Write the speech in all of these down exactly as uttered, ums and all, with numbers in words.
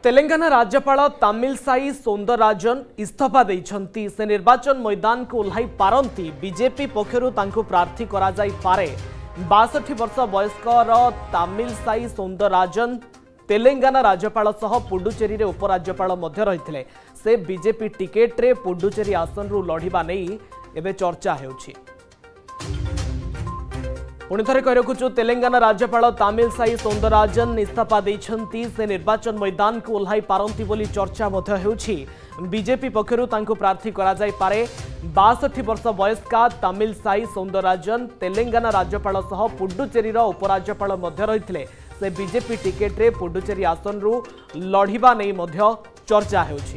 तेलंगाना राज्यपाल तमिलसाई सौंदरराजन इस्तीफा देइछंती। से निर्वाचन मैदान को ओह्लाई पारंती। बीजेपी पक्षरु तांको प्रार्थी करा जाई पारे। बासठ वर्ष वयस्कर तमिलसाई सौंदरराजन तेलंगाना राज्यपाल सह पुडुचेरी रे उपराज्यपाल मध्य रहिथिले। से बीजेपी टिकेट रे पुडुचेरी आसन रु लढिबा नै एबे चर्चा हेउछि। पुणी थे कही रखुचु तेलंगाना राज्यपाल तमिलसाई सौंदरराजन इस्तीफा देइछंती। से निर्वाचन मैदान को ओह्लाई पारंती बोली चर्चा मध्य हेउछि। बीजेपी पक्षरु तांको प्रार्थी करा जाई पारे। बासठ वर्ष वयस्का तमिलसाई सौंदरराजन तेलंगाना राज्यपाल सह पुडुचेरी उपराज्यपाल मध्य रहिथिले। से बीजेपी टिकेट रे पुडुचेरी आसन रु लढिबा नै मध्य चर्चा हेउछि।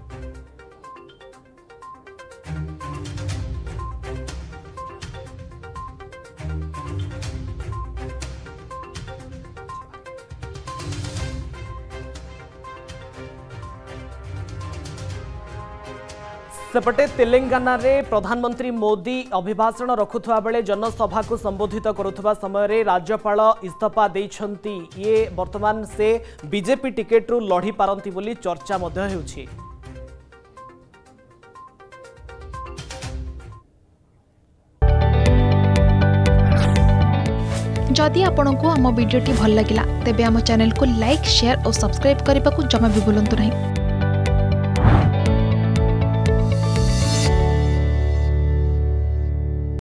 सेपटे तेलंगाना रे प्रधानमंत्री मोदी अभिभाषण रखुवा बेले जनसभा को संबोधित करुवा समय रे राज्यपाल इस्तीफा देइछंती। ये वर्तमान से बीजेपी टिकेट रु लढ़ी पारंती बोली चर्चा मध्य हेउछि। जदि आपंक आम भिडी भल लगा तेब आम चैनल को लाइक शेयर और सब्सक्राइब करने को जमा भी भूलु नहीं।